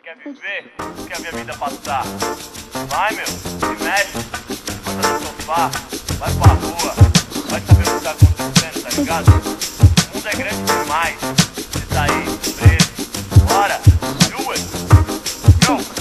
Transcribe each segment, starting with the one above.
quer viver, não quer ver a vida passar. Vai, meu, se mexe, bota no sofá, vai pra rua, vai saber o que tá acontecendo, tá ligado? O mundo é grande demais, você tá aí, preso. Bora, do it, go!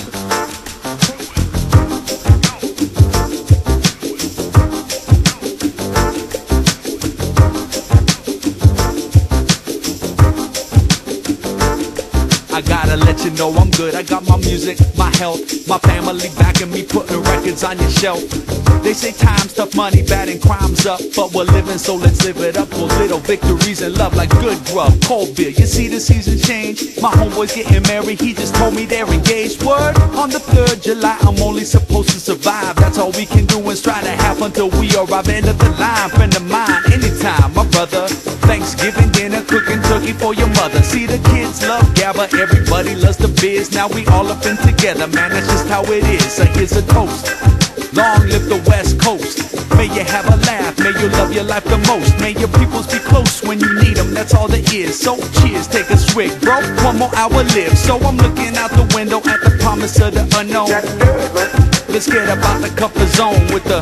I gotta let you know I'm good. I got my music, my health, my family backing me, putting records on your shelf. They say time's tough, money bad and crime's up, but we're living, so let's live it up. For little victories and love like good grub, cold beer. You see the season change. My homeboy's getting married, he just told me they're engaged. Word, on the 3rd July, I'm only supposed to survive. That's all we can do and strive to have until we arrive. End of the line, friend of mine, anytime, my brother. Thanksgiving dinner, cooking turkey for your mother. See the kids love Gabba, everybody loves the biz. Now we all up in together, man, that's just how it is. So here's a toast, long live the West Coast. May you have a laugh, may you love your life the most. May your peoples be close when you need them, that's all there is. So cheers, take a swig, bro, one more hour live. So I'm looking out the window at the promise of the unknown. Let's get about the comfort zone with the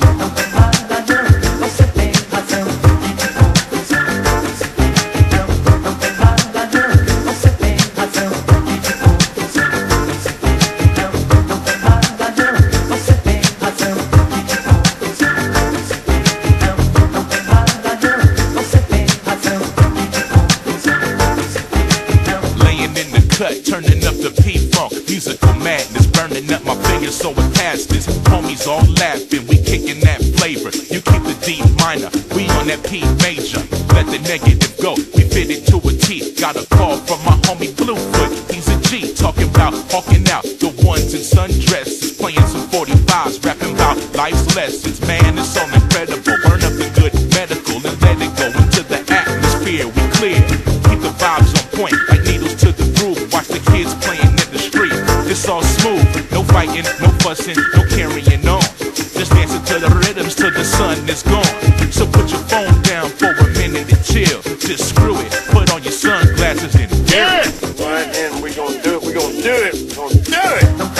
turning up the P-Funk, musical madness, burning up my fingers so it passes. Homies all laughing, we kicking that flavor. You keep the D minor, we on that P major. Let the negative go, we fit it to a T. Got a call from my homie Bluefoot, he's a G. Talking about hawking out the ones in sundresses, playing some 45s, rapping about life's lessons. Man, it's so incredible, burn up the good medical and let it go into the atmosphere. We clear, keep the vibes on point, like needles to the groove. Watch the kids playing in the street. It's all smooth, no fighting, no fussing, no carrying on. Just dancing to the rhythms till the sun is gone. So put your phone down for a minute and chill. Just screw it, put on your sunglasses and yeah. Right, and we gonna do it, we gonna do it, we gonna do it.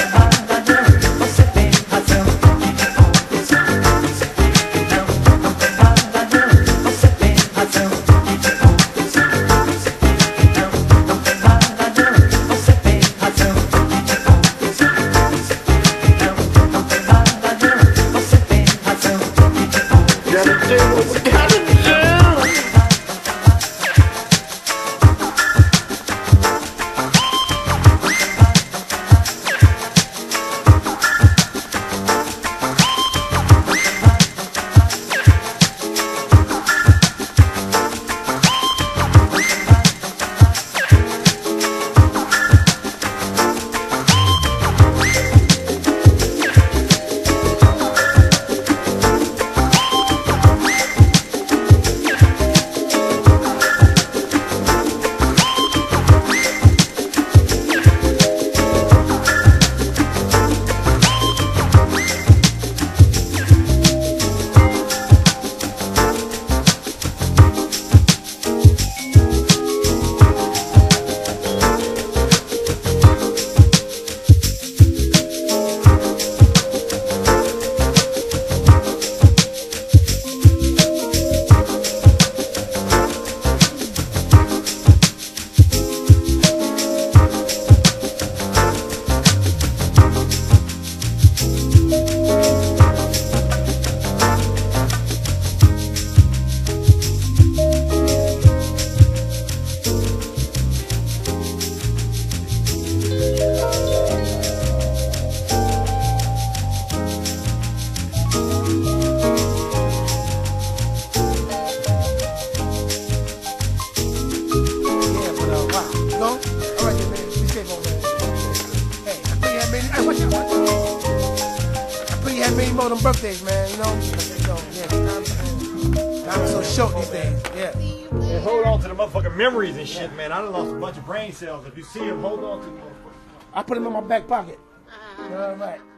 Many more than birthdays, man, you know? So, yeah, I'm so short these days, yeah. Yeah, hold on to the motherfucking memories and shit, man. I done lost a bunch of brain cells. If you see them, hold on to them. I put them in my back pocket. All right.